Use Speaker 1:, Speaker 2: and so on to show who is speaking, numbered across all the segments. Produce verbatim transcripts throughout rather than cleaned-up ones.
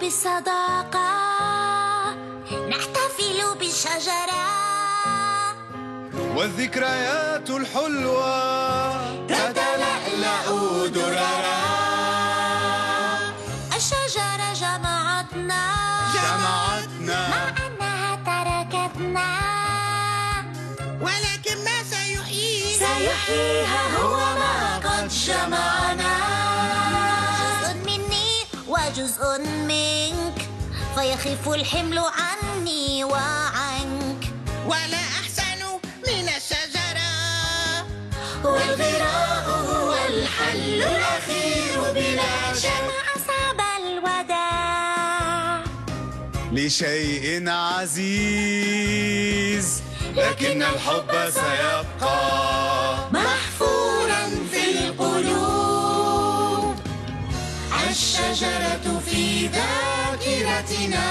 Speaker 1: بالصداقة نحتفل بالشجرة،
Speaker 2: والذكريات الحلوة
Speaker 1: تتلألأ دررا. الشجرة جمعتنا
Speaker 2: جمعتنا
Speaker 1: مع أنها تركتنا،
Speaker 3: ولكن ما سيحييها
Speaker 1: سيحييها هو ما قد جمعنا. جزء مني وجزء منك، فيخف الحمل عني وعنك.
Speaker 3: ولا أحسن من الشجرة،
Speaker 1: والغراء هو الحل الأخير بلا شك. مع أصعب الوداع
Speaker 2: لشيء عزيز، لكن الحب سيبقى
Speaker 1: محفورا في القلوب. الشجرة في ذاكرتنا،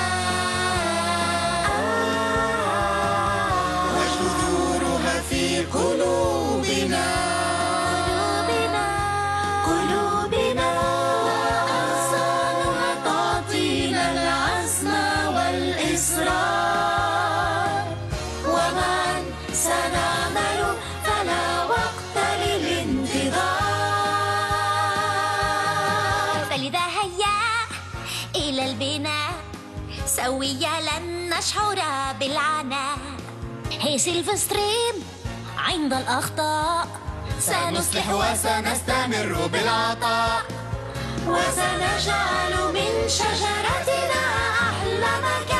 Speaker 3: وجذورها في قلوبنا.
Speaker 1: قلوبنا وأغصانها تعطينا العزم والإصرار، ومعا سنعمل فلا وقت للانتظار. فلذا هيا إلى البناء سويا لن نشعر بالعناء. هي سيلفستريم عند الأخطاء سنصلح وسنستمر بالعطاء، وسنجعل من شجرتنا أحلى مكان.